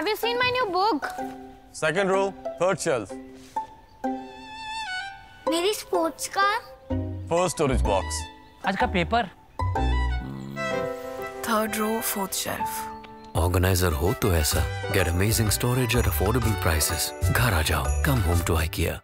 Have you seen my new book? Second row, third shelf. मेरी sports car? First storage box. आज का paper? Third row, fourth shelf. Organizer हो तो ऐसा. Get amazing storage at affordable prices. घर आ जाओ. Come home to IKEA.